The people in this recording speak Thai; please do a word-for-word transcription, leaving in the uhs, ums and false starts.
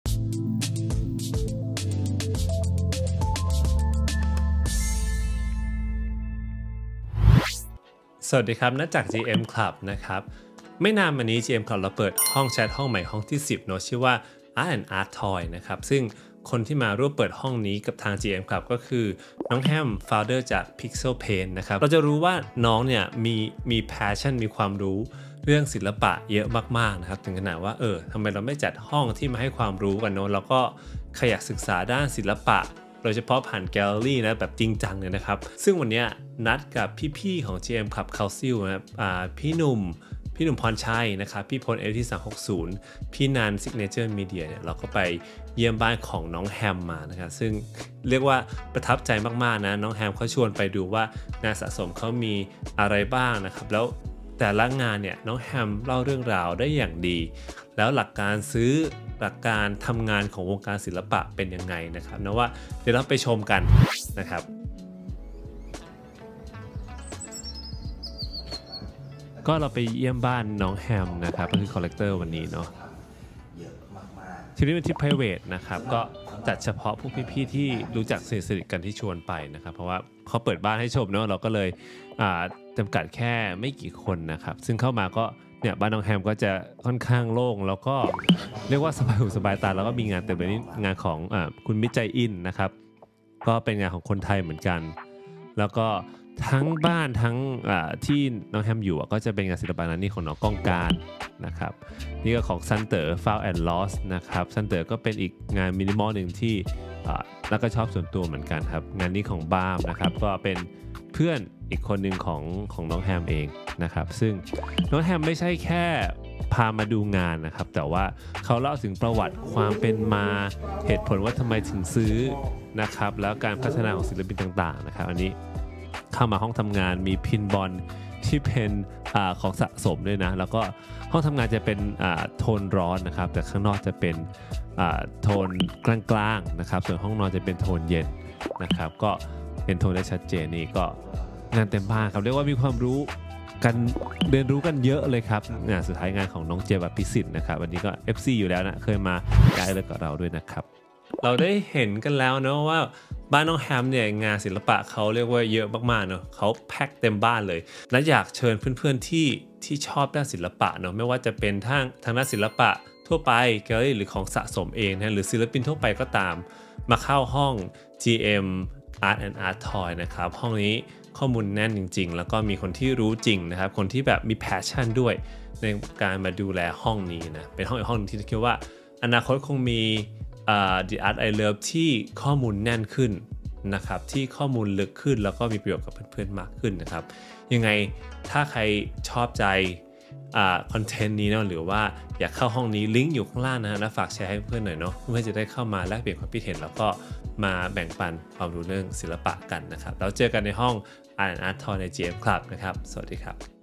สวัสดีครับณจาก จี เอ็ม Club นะครับไม่นานมานี้ จี เอ็ม Club เราเปิดห้องแชทห้องใหม่ห้องที่สิบเนาะชื่อว่า Art and Art Toy นะครับซึ่งคนที่มาร่วมเปิดห้องนี้กับทาง จี เอ็ม Club ก็คือน้องแฮม founder จาก Pixel Paint นะครับเราจะรู้ว่าน้องเนี่ยมีมี passion มีความรู้เรื่องศิลปะเยอะมากๆนะครับถึงขนาดว่าเออทำไมเราไม่จัดห้องที่มาให้ความรู้กันเนาะแล้วก็ใครอยากศึกษาด้านศิลปะโดยเฉพาะผ่านแกลเลอรี่นะแบบจริงจังเลยนะครับซึ่งวันนี้นัดกับพี่ๆของ จี เอ็ม Club Council นะครับพี่หนุ่มพี่หนุ่มพรชัยนะครับพี่พล เอล ที สามหกศูนย์พี่นัน Signature Media เนี่ยเราก็ไปเยี่ยมบ้านของน้องแฮมมานะครับซึ่งเรียกว่าประทับใจมากๆนะน้องแฮมเขาชวนไปดูว่างานสะสมเขามีอะไรบ้างนะครับแล้วแต่ละงานเนี่ยน้องแฮมเล่าเรื่องราวได้อย่างดีแล้วหลักการซื้อหลักการทำงานของวงการศิลปะเป็นยังไงนะครับนะว่าเดี๋ยวเราไปชมกันนะครับก็เราไปเยี่ยมบ้านน้องแฮมนะครับก็คือคอลเลกเตอร์วันนี้เนาะทีนี้เป็นทริป private นะครับก็จัดเฉพาะพวกพี่ๆที่รู้จักสนิทกันที่ชวนไปนะครับเพราะว่าเขาเปิดบ้านให้ชมเนาะเราก็เลยจำกัดแค่ไม่กี่คนนะครับซึ่งเข้ามาก็เนี่ยบ้านน้องแฮมก็จะค่อนข้างโล่งแล้วก็เรียกว่าสบายหูสบายตาแล้วก็มีงานเต็มไปด้วยงานของอ่าคุณมิตรใจอินนะครับก็เป็นงานของคนไทยเหมือนกันแล้วก็ทั้งบ้านทั้งที่น้องแฮมอยู่ก็จะเป็นงานศิลปะนั้นนี่ของน้องก้องการนะครับนี่ก็ของซันเตอร์ Found and Lost นะครับซันเตอร์ก็เป็นอีกงานมินิมอลหนึ่งที่แล้วก็ชอบส่วนตัวเหมือนกันครับงานนี้ของบ้ามนะครับก็เป็นเพื่อนอีกคนหนึ่งของของน้องแฮมเองนะครับซึ่งน้องแฮมไม่ใช่แค่พามาดูงานนะครับแต่ว่าเขาเล่าถึงประวัติความเป็นมาเหตุผลว่าทำไมถึงซื้อนะครับแล้วการพัฒนาของศิลปินต่างๆนะครับอันนี้เข้ามาห้องทำงานมีพินบอลที่เป็นอของสะสมด้วยนะแล้วก็ห้องทำงานจะเป็นโทนร้อนนะครับแต่ข้างนอกจะเป็นโทนกลางๆนะครับส่วนห้องนอนจะเป็นโทนเย็นนะครับก็เป็นโทนได้ชัดเจนนี่ก็งานเต็มบ้านครับเรียกว่ามีความรู้กันเรียนรู้กันเยอะเลยครับงานสุดท้ายงานของน้องเจแบบพิสิทธิ์นะครับวันนี้ก็ เอฟ ซี อยู่แล้วนะเคยมาย้ายเลยกับเราด้วยนะครับเราได้เห็นกันแล้วเนาะว่าบ้านน้องแฮมเนี่ยงานศิลปะเขาเรียกว่าเยอะมากๆเนาะเขาแพ็คเต็มบ้านเลยและอยากเชิญเพื่อนๆที่ที่ชอบด้านศิลปะเนาะไม่ว่าจะเป็นทางทางด้านศิลปะทั่วไปแกลเลอรี่หรือของสะสมเองนะหรือศิลปินทั่วไปก็ตามมาเข้าห้อง จี เอ็ม Art and Art Toy นะครับห้องนี้ข้อมูลแน่นจริงๆแล้วก็มีคนที่รู้จริงนะครับคนที่แบบมี passion ด้วยในการมาดูแลห้องนี้นะเป็นห้องอีกห้องที่คิดว่าอนาคตคงมีThe Art I Love ที่ข้อมูลแน่นขึ้นนะครับที่ข้อมูลลึกขึ้นแล้วก็มีประโยชน์กับเพื่อนๆมากขึ้นนะครับยังไงถ้าใครชอบใจคอนเทนต์นี้เนาะหรือว่าอยากเข้าห้องนี้ลิงก์อยู่ข้างล่างนะฮะแล้วฝากแชร์ให้เพื่อนหน่อยเนาะเพื่อจะได้เข้ามาแลกเปลี่ยนความคิดเห็นแล้วก็มาแบ่งปันความรู้เรื่องศิลปะกันนะครับแล้วเจอกันในห้อง Art and Art Toy ใน จี เอ็ม Club นะครับสวัสดีครับ